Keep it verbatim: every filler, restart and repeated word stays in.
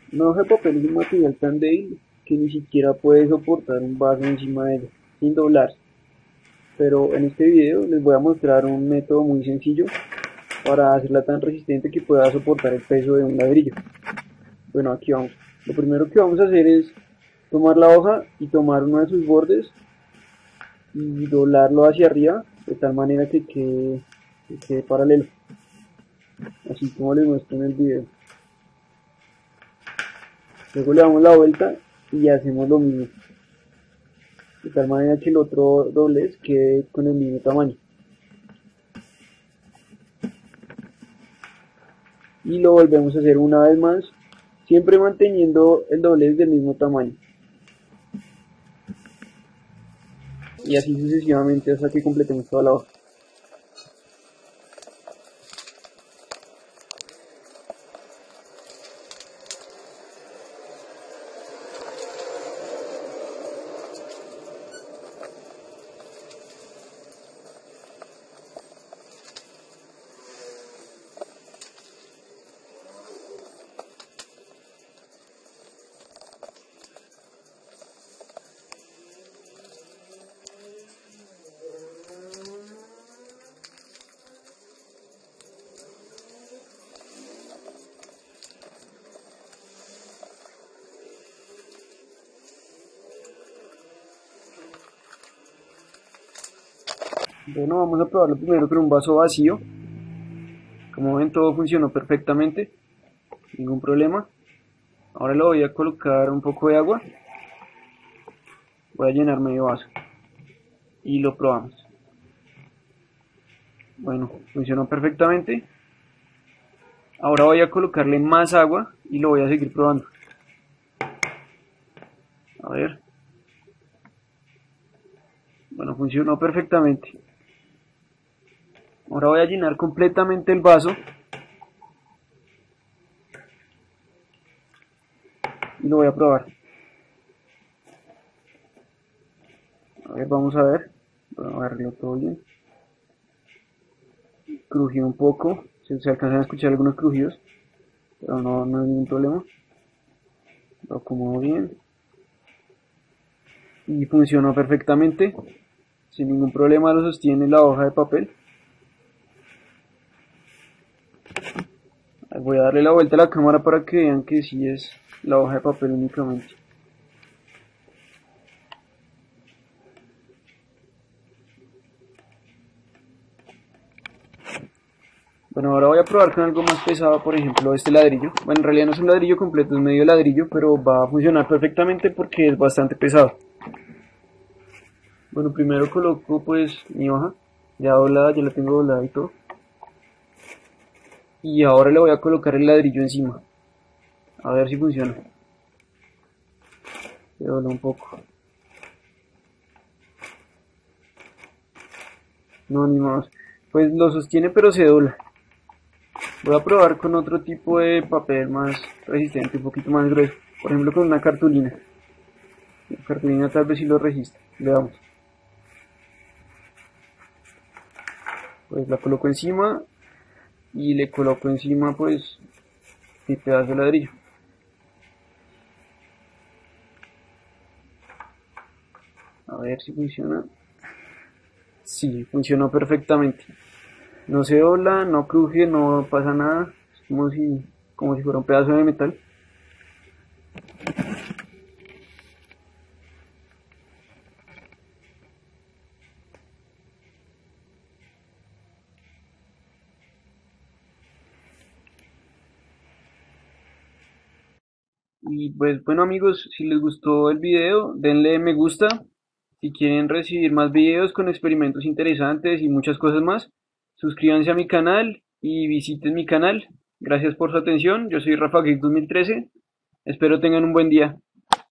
Una hoja de papel es un material tan débil que ni siquiera puede soportar un vaso encima de ella, sin doblar. Pero en este video les voy a mostrar un método muy sencillo para hacerla tan resistente que pueda soportar el peso de un ladrillo. Bueno, aquí vamos. Lo primero que vamos a hacer es tomar la hoja y tomar uno de sus bordes y doblarlo hacia arriba de tal manera que quede, que quede paralelo, así como les muestro en el video. Luego le damos la vuelta y hacemos lo mismo, de tal manera que el otro doblez quede con el mismo tamaño. Y lo volvemos a hacer una vez más, siempre manteniendo el doblez del mismo tamaño. Y así sucesivamente hasta que completemos toda la hoja. Bueno, vamos a probarlo primero con un vaso vacío. Como ven, todo funcionó perfectamente, ningún problema. Ahora le voy a colocar un poco de agua. Voy a llenar medio vaso y lo probamos. Bueno, funcionó perfectamente. Ahora voy a colocarle más agua y lo voy a seguir probando. A ver. Bueno, funcionó perfectamente. Ahora voy a llenar completamente el vaso y lo voy a probar. A ver, vamos a ver. Voy a verlo todo bien. Crujió un poco, se, se alcanzan a escuchar algunos crujidos, pero no, no hay ningún problema. Lo acomodo bien y funcionó perfectamente, sin ningún problema lo sostiene la hoja de papel. Voy a darle la vuelta a la cámara para que vean que sí es la hoja de papel únicamente. Bueno, ahora voy a probar con algo más pesado, por ejemplo este ladrillo. Bueno, en realidad no es un ladrillo completo, es medio ladrillo, pero va a funcionar perfectamente porque es bastante pesado. Bueno, primero coloco pues mi hoja, ya doblada, ya la tengo doblada y todo. Y ahora le voy a colocar el ladrillo encima, a ver si funciona. Se dobla un poco. No, ni más. Pues lo sostiene pero se dobla. Voy a probar con otro tipo de papel más resistente, un poquito más grueso. Por ejemplo con una cartulina. La cartulina tal vez sí lo resiste. Veamos. Pues la coloco encima y le coloco encima pues mi pedazo de ladrillo. A ver si funciona. Sí, funcionó perfectamente. No se dobla, no cruje, no pasa nada. Es como si, como si fuera un pedazo de metal. Y pues bueno amigos, si les gustó el video, denle me gusta. Si quieren recibir más videos con experimentos interesantes y muchas cosas más, suscríbanse a mi canal y visiten mi canal. Gracias por su atención, yo soy Rafa Geek dos mil trece, espero tengan un buen día.